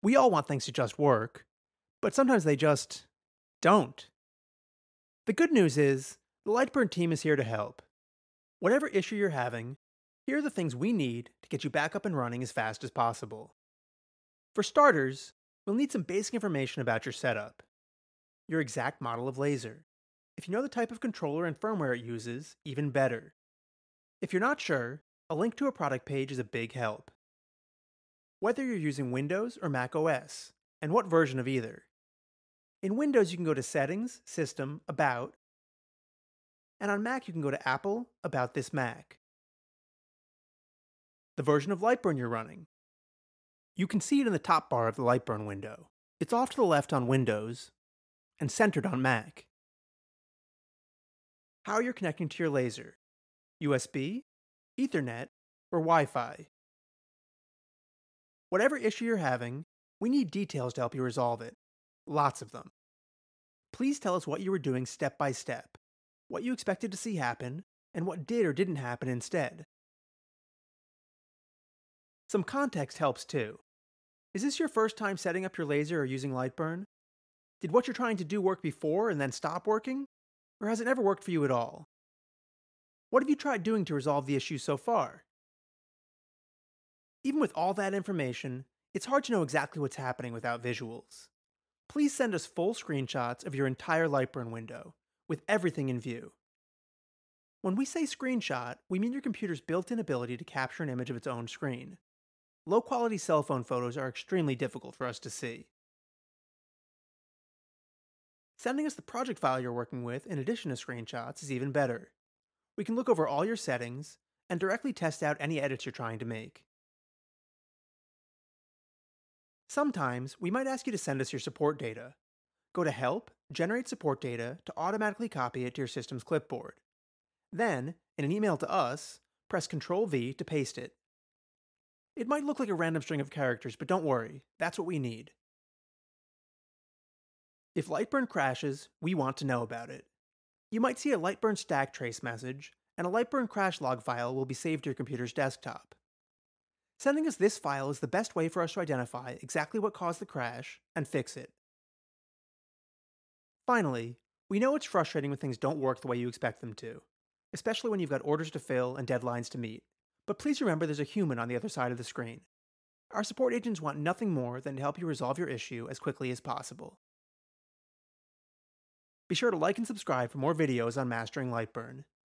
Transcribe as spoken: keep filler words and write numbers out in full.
We all want things to just work, but sometimes they just don't. The good news is, the Lightburn team is here to help. Whatever issue you're having, here are the things we need to get you back up and running as fast as possible. For starters, we'll need some basic information about your setup. Your exact model of laser. If you know the type of controller and firmware it uses, even better. If you're not sure, a link to a product page is a big help. Whether you're using Windows or Mac O S, and what version of either. In Windows, you can go to Settings, System, About, and on Mac, you can go to Apple, About This Mac. The version of Lightburn you're running. You can see it in the top bar of the Lightburn window. It's off to the left on Windows, and centered on Mac. How you're connecting to your laser. U S B, Ethernet, or Wi-Fi. Whatever issue you're having, we need details to help you resolve it. Lots of them. Please tell us what you were doing step by step, what you expected to see happen, and what did or didn't happen instead. Some context helps too. Is this your first time setting up your laser or using Lightburn? Did what you're trying to do work before and then stop working? Or has it never worked for you at all? What have you tried doing to resolve the issue so far? Even with all that information, it's hard to know exactly what's happening without visuals. Please send us full screenshots of your entire Lightburn window, with everything in view. When we say screenshot, we mean your computer's built-in ability to capture an image of its own screen. Low-quality cell phone photos are extremely difficult for us to see. Sending us the project file you're working with in addition to screenshots is even better. We can look over all your settings and directly test out any edits you're trying to make. Sometimes, we might ask you to send us your support data. Go to Help, Generate Support Data to automatically copy it to your system's clipboard. Then, in an email to us, press control V to paste it. It might look like a random string of characters, but don't worry, that's what we need. If Lightburn crashes, we want to know about it. You might see a Lightburn stack trace message, and a Lightburn crash log file will be saved to your computer's desktop. Sending us this file is the best way for us to identify exactly what caused the crash and fix it. Finally, we know it's frustrating when things don't work the way you expect them to, especially when you've got orders to fill and deadlines to meet. But please remember there's a human on the other side of the screen. Our support agents want nothing more than to help you resolve your issue as quickly as possible. Be sure to like and subscribe for more videos on mastering Lightburn.